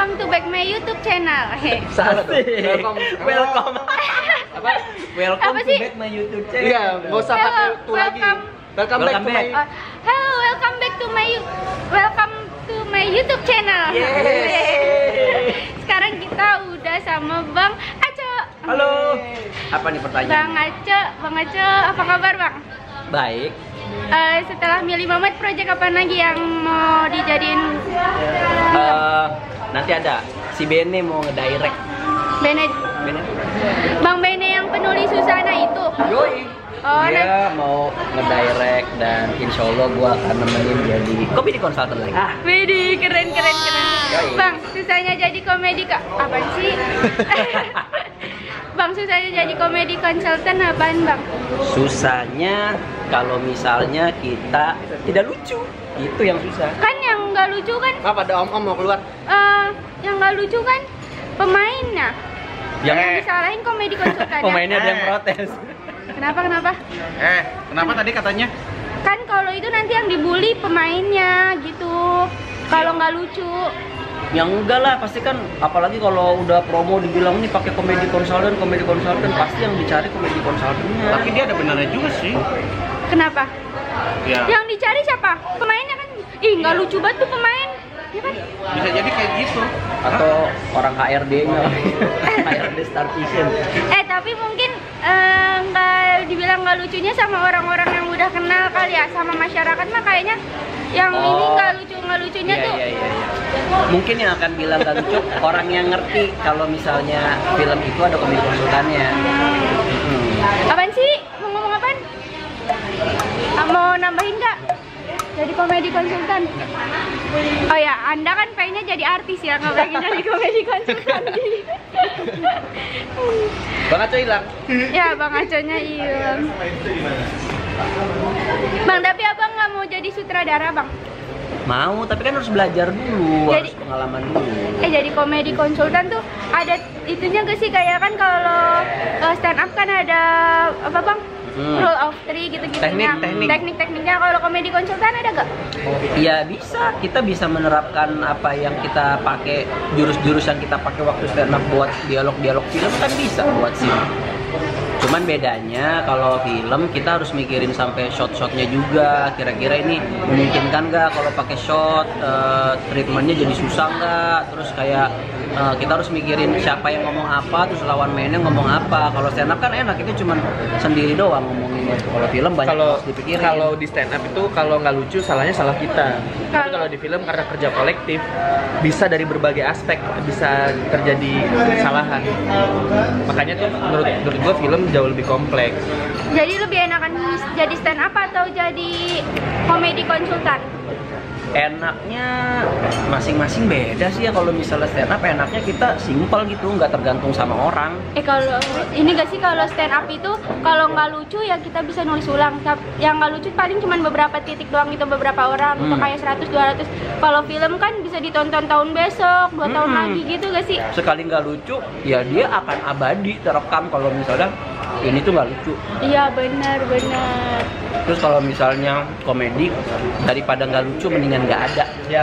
welcome to back my YouTube channel. Salah tuh. Welcome. Apa? Welcome Apa to sih? back my YouTube channel. Iya, nggak usah pakai Hello, itu lagi. Welcome back to my. Hello, welcome back to my YouTube channel. Yeay. Sekarang kita udah sama Bang Aco. Halo. Apa nih pertanyaan? Bang Aco, apa kabar Bang? Baik. Setelah milih Mamat, project apa lagi yang mau dijadiin? Nanti ada si Bene mau ngedirect. Bene, Bang Bene yang penulis Susana itu. Yoi. Oh, Dia mau ngedirect dan insya Allah gua akan nemenin jadi comedy consultant lagi. Widih, keren. Yoi. Bang, susahnya jadi komedi kak? Apaan sih? Bang, susahnya jadi komedi konsultan apaan bang? Susahnya kalau misalnya kita tidak lucu, itu yang susah. Kan yang nggak lucu kan? Apa ada om mau keluar? Yang nggak lucu kan pemainnya. Yang Disalahin komedi konsultannya. pemainnya ada yang protes. Kenapa? Kenapa tadi katanya? Kan kalau itu nanti yang dibully pemainnya gitu. Kalau nggak lucu. Yang enggak lah, pasti kan apalagi kalau udah promo dibilang nih pakai komedi konsultan, pasti yang dicari komedi konsultannya. Tapi dia ada benarnya juga sih. Kenapa? Ya. Yang dicari siapa? Pemainnya kan? Ih, nggak lucu banget tuh pemain. Ya kan? Bisa jadi kayak gitu. Atau orang HRD-nya. HRD Star Vision. Tapi mungkin nggak dibilang nggak lucunya sama orang-orang yang udah kenal kali ya, sama masyarakat mah kayaknya yang ini nggak lucunya tuh. Iya. Mungkin yang akan bilang gak lucu orang yang ngerti kalau misalnya film itu ada komedi konsultannya. Apaan sih? Mau ngomong apaan? Mau nambahin nggak? Jadi komedi konsultan. Oh ya, Anda kan pengennya jadi artis ya, nggak pengen jadi komedi konsultan. Bang Aco hilang. Ya, Bang Aconya hilang. Bang, tapi abang nggak mau jadi sutradara bang? Mau, tapi kan harus belajar dulu, Jadi- harus pengalaman dulu. Jadi komedi konsultan tuh ada itunya gak sih, kayak kan kalau stand up kan ada apa bang? Rule of three gitu-gitunya. Teknik-tekniknya. Kalau komedi konsultan ada gak? Iya bisa, kita bisa menerapkan apa yang kita pakai, jurus-jurus yang kita pakai waktu stand up buat dialog-dialog film kan bisa buat scene. Cuman bedanya kalau film kita harus mikirin sampai shot-shotnya juga. Kira-kira ini memungkinkan nggak kalau pakai shot, treatmentnya jadi susah nggak? Terus kayak kita harus mikirin siapa yang ngomong apa, terus lawan mainnya ngomong apa. Kalau stand up kan enak, itu cuman sendiri doang ngomongin. Kalau film banyak harus dipikirin. Kalau di stand up itu kalau nggak lucu salahnya salah kita. Tapi kalau di film karena kerja kolektif bisa dari berbagai aspek bisa terjadi kesalahan. Makanya tuh menurut gua film jauh lebih kompleks. Jadi lebih enakan jadi stand up atau jadi komedi konsultan? Enaknya masing-masing beda sih ya. Kalau misalnya stand up enaknya kita simpel gitu, nggak tergantung sama orang. Kalau ini gak sih, kalau stand up itu kalau nggak lucu ya kita bisa nulis ulang. Yang nggak lucu paling cuma beberapa titik doang gitu, beberapa orang gitu, kayak 100-200. Kalau film kan bisa ditonton tahun besok, 2 tahun lagi gitu gak sih? Sekali nggak lucu ya dia akan abadi terekam. Kalau misalnya ini tuh nggak lucu. Iya benar. Terus kalau misalnya komedi, daripada nggak lucu mendingan nggak ada. Ya.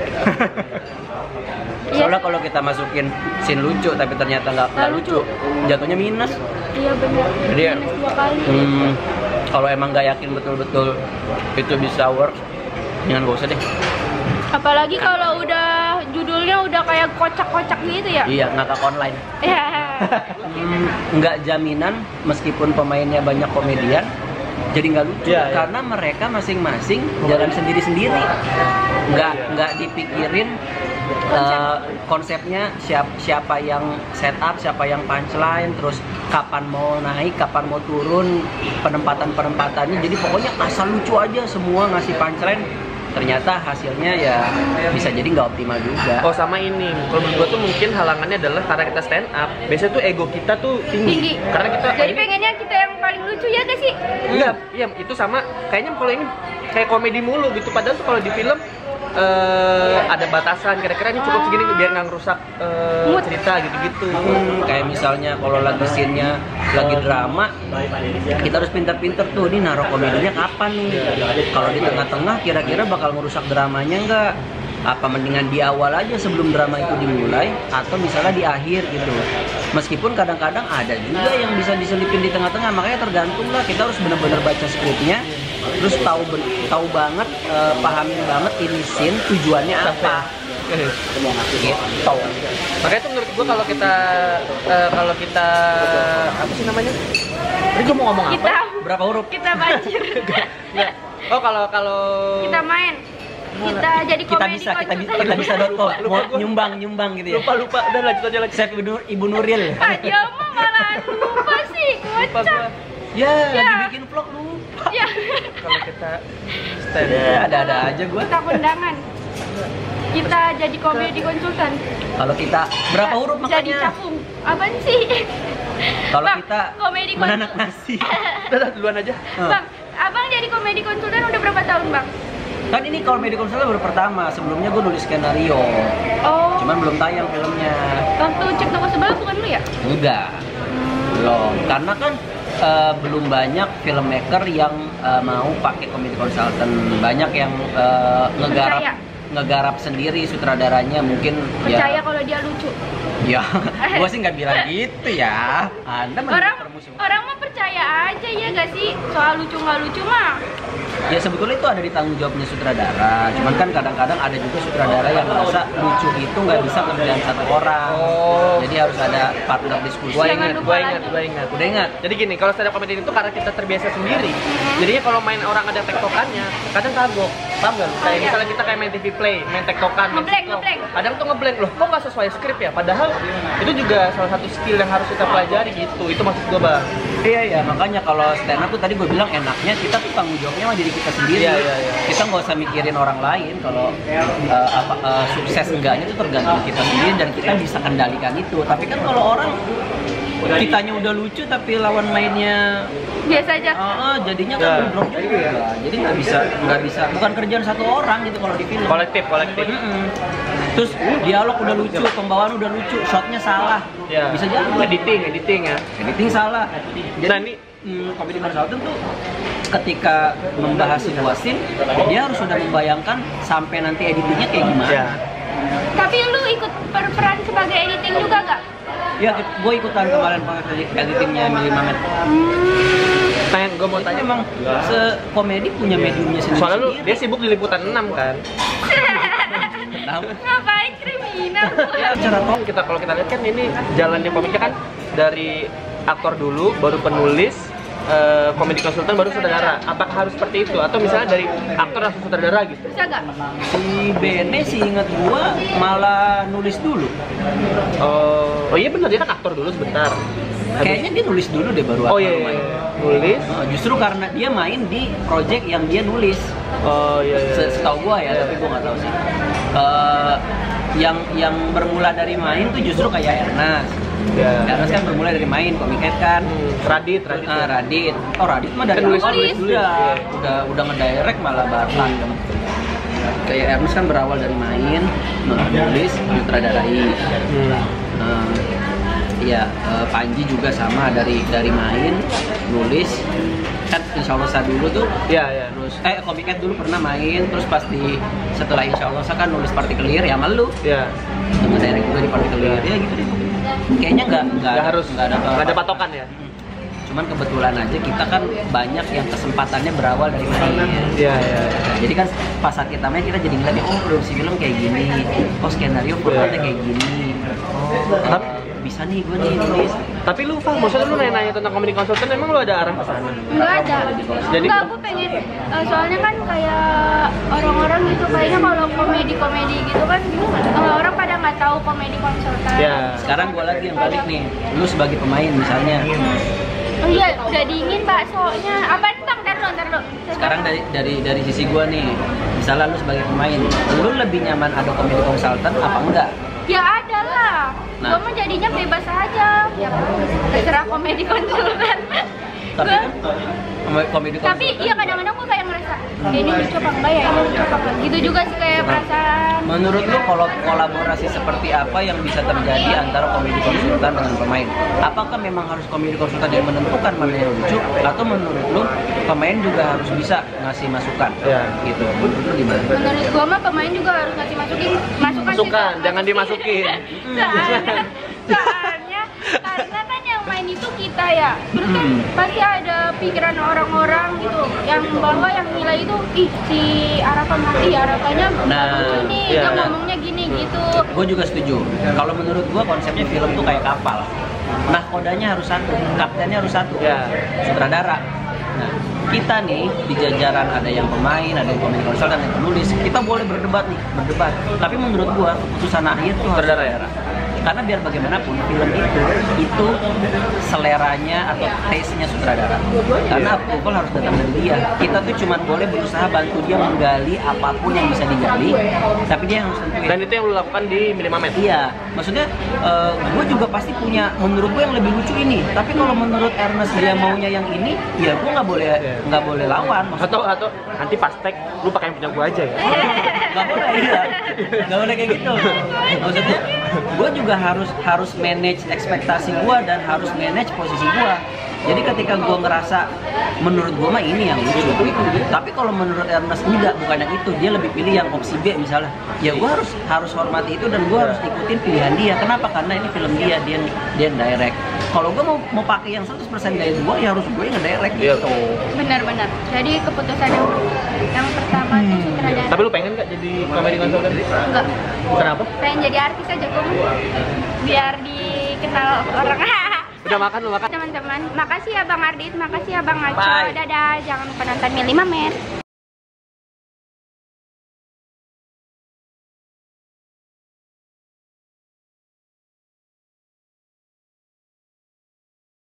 Soalnya kalau kita masukin scene lucu tapi ternyata nggak lucu, jatuhnya minus. Iya benar. Jadi Minus 2 kali. kalau emang nggak yakin betul-betul itu bisa work, jangan gak usah deh. Apalagi kalau udah judulnya udah kayak kocak-kocak gitu ya. Iya, ngakak online. Iya. Nggak jaminan meskipun pemainnya banyak komedian jadi nggak lucu. Iya. Karena mereka masing-masing jalan sendiri-sendiri, nggak dipikirin konsepnya, siapa yang setup, siapa yang punchline, terus kapan mau naik, kapan mau turun, penempatannya. Jadi pokoknya asal lucu aja, semua ngasih punchline. Ternyata hasilnya ya bisa jadi nggak optimal juga. Oh sama ini, kalau menurut gua tuh mungkin halangannya adalah karena kita stand up. Biasanya tuh ego kita tuh tinggi. Karena kita Jadi pengennya kita yang paling lucu ya gak sih? Iya, itu sama. Kayaknya kalau ini kayak komedi mulu gitu. Padahal tuh kalau di film ada batasan. Kira-kira ini cukup segini biar nggak ngerusak cerita gitu-gitu. Kayak misalnya kalau lagi scene-nya lagi drama, kita harus pinter-pinter tuh, ini naruh komedinya kapan nih. Kalau di tengah-tengah kira-kira bakal ngerusak dramanya nggak? apa mendingan di awal aja sebelum drama itu dimulai atau misalnya di akhir gitu. Meskipun kadang-kadang ada juga yang bisa diselipin di tengah-tengah, makanya tergantung lah, kita harus benar-benar baca skripnya, terus tahu banget, pahamin banget ini scene tujuannya apa. Gitu. Makanya itu menurut gua kalau kita apa sih namanya? Tadi gua mau ngomong apa? Berapa huruf? Kita banjir. Oh kalau Kita main. Kita jadi komedi kita bisa.com nyumbang gitu ya. lupa udah lanjut aja. Chef Ibu Nuril. Ya mah malah lupa sih, kocak. Ya, lagi bikin vlog lupa. Ya. Kalau kita stand Ada aja gua. Kita kondangan. Kita jadi komedi konsultan. Kalau kita berapa huruf Jadi makanya? capung. Apaan sih? Kalau Bang, kita komedi menanak konsultan. nasi. udah duluan aja. Bang, abang jadi komedi konsultan udah berapa tahun, Bang? Kan ini komedi konsultan baru pertama. Sebelumnya gue nulis skenario. Oh. Cuman belum tayang filmnya. Waktu cek toko sebelah bukan lu ya? Enggak. Belum. Karena kan belum banyak filmmaker yang mau pakai komedi konsultan. Banyak yang ngegarap sendiri, sutradaranya mungkin Percaya ya. kalau dia lucu. Ya, gue sih nggak bilang gitu ya. Anda Orang mah percaya aja ya gak sih? Soal lucu nggak lucu mah. Ya sebetulnya itu ada di tanggung jawabnya sutradara. Cuman kan kadang-kadang ada juga sutradara yang merasa lucu itu nggak bisa kerjaan satu orang. Jadi harus ada partner diskusi. Gua Jangan ingat. lupa Udah ingat. Jadi gini, kalau stand up comedy itu karena kita terbiasa sendiri. Jadinya kalau main orang ada tektokannya, kadang kagok. Paham gak? Kayak iya. misalnya kita kayak main TV Play, main tektokan, main Ngeblank, sitcom. ngeblank. Kadang tuh ngeblank loh, kok nggak sesuai skrip ya? Padahal itu juga salah satu skill yang harus kita pelajari gitu. Itu maksud gue, Bang. Iya, makanya kalau stand up tuh tadi gue bilang enaknya kita tuh tanggung jawabnya sama diri kita sendiri. Iya. Kita nggak usah mikirin orang lain. Kalau sukses enggaknya itu tergantung kita sendiri dan kita bisa kendalikan itu. Tapi kan kalau orang kitanya udah lucu tapi lawan mainnya Biasa aja. jadinya kan drop juga. Jadi nggak bisa. Bukan kerjaan satu orang gitu kalau di film. Kolektif. Terus dialog udah lucu, pembawaan udah lucu, shotnya salah. Ya. Bisa jadi. Editing ya. Editing salah. Jadi Nah, ini komedi konsultan tuh ketika membahas sebuah scene, dia harus sudah membayangkan sampai nanti editingnya kayak gimana. ya. Tapi lu ikut berperan sebagai editing juga gak? Ya, gue ikutan kemarin pakai editingnya Emily Mamet. Gue mau tanya, Memang komedi punya mediumnya sendiri. soalnya lu dia sibuk di liputan 6 kan. Ngapain kriminal? Cara Kalau kita lihat kan ini jalannya komiknya kan dari aktor dulu, baru penulis, komedi konsultan, baru sutradara. Apakah harus seperti itu? Atau misalnya dari aktor langsung sutradara gitu? Bisa gak? si Bene sih inget gua malah nulis dulu. Oh iya benar, dia kan aktor dulu sebentar. Kayaknya dia nulis dulu deh baru Oh aktor iya, main. nulis. Justru karena dia main di project yang dia nulis. Oh iya. Setahu gua ya, tapi gua nggak tahu sih. Yang bermula dari main tuh justru kayak Ernest. Ya. Ernest kan bermula dari main Comiket kan. Radit. Radit. Oh, Radit mah dari Kan nulis awal dulu. udah ngedirect malah Barlan kan. Kayak Ernest kan berawal dari main, nulis, menyutradarai. Iya, Panji juga sama dari main, nulis, kan Insya Allah Sa dulu tuh. Iya. Terus Comiket dulu pernah main, terus setelah Insya Allah Sa kan nulis Partikelir ya malu. Iya. Ngedirect juga di Partikelir ya gitu deh. Kayaknya nggak ada patokan ya. Cuman kebetulan aja kita kan banyak yang kesempatannya berawal dari main. Iya. Jadi kan pas saat kita main kita jadi ngeliat oh produksi film kayak gini, oh skenario formatnya kayak gini. Bisa nih gue nih nulis. Tapi lu, Fah, maksudnya lu nanya tentang komedi konsultan, emang lu ada arah ke sana? Nggak ada. Jadi- Nggak, aku pengen, soalnya kan kayak orang-orang gitu, kayaknya kalau komedi-komedi gitu kan, orang pada nggak tahu komedi konsultan. Ya. Sekarang gue lagi yang balik nih, lu sebagai pemain misalnya. Oh iya, udah dingin baksonya. Apa nih Bang? Ntar lu. Sekarang dari sisi gue nih, misalnya lu sebagai pemain, lu lebih nyaman ada komedi konsultan apa enggak? Ya ada lah. Nah. Gue mah jadinya bebas aja. Ya terserah komedi konsultan. Tapi kan komedi konsultan. Tapi iya kadang-kadang gue kayak ngerasa ini lucu apa enggak ya, ini lucu apa enggak. Gitu juga sih kayak perasaan Menurut lu kalau kolaborasi seperti apa yang bisa terjadi antara komedi konsultan dengan pemain? Apakah memang harus komedi konsultan yang menentukan mana yang lucu, atau menurut lu pemain juga harus bisa ngasih masukan? Ya. Gitu. Menurut lu gimana? Menurut gua mah pemain juga harus ngasih masukan sih, Masukan, Kak. jangan dimasukin. Soalnya karena kan yang main itu kita ya, terus kan pasti ada pikiran orang-orang gitu yang bahwa yang nilai itu si Arafa mati, Arafanya lucu nih, iya, dia ngomongnya gini gitu. Gue juga setuju. Kalau menurut gue konsepnya film tuh kayak kapal. Nah, kodanya harus satu, kaptennya harus satu, Ya. sutradara. Nah, kita nih di jajaran ada yang pemain, ada yang komedi konsultan, ada yang penulis. Kita boleh berdebat. Tapi menurut gue keputusan akhir tuh harus Sutradara. Karena biar bagaimanapun film itu seleranya atau taste-nya sutradara. Karena approval harus datang dari dia. Kita tuh cuma boleh berusaha bantu dia menggali apapun yang bisa digali, tapi dia yang harus tentuin. Dan itu yang lu lakukan di Milimamet. Iya, maksudnya gue juga pasti punya, menurut gue yang lebih lucu ini. Tapi kalau menurut Ernest dia maunya yang ini, ya gue nggak boleh lawan. Atau nanti pas tag lu pakai yang punya gua aja ya. Nggak boleh, iya. Nggak boleh kayak gitu. Maksudnya gue juga harus manage ekspektasi gue dan harus manage posisi gue. Jadi ketika gue ngerasa menurut gue mah ini yang lucu, tapi kalau menurut Ernest enggak, bukan yang itu, dia lebih pilih yang opsi B misalnya, ya gue harus hormati itu dan gue harus ikutin pilihan dia. Kenapa? Karena ini film dia direct. Kalau gue mau pakai yang 100% gaya gue, ya harus gue ngedirect gitu. Benar-benar. Jadi keputusan yang pertama itu sutradara. Tapi lu pengen nggak jadi komedi konsultan? Enggak. Kenapa? Pengen jadi artis aja gue, biar dikenal orang. Udah makan, lu makan. Teman-teman, makasih ya Bang Ardit, makasih ya Bang Aco. Bye. Dadah, jangan lupa nonton Milimamet.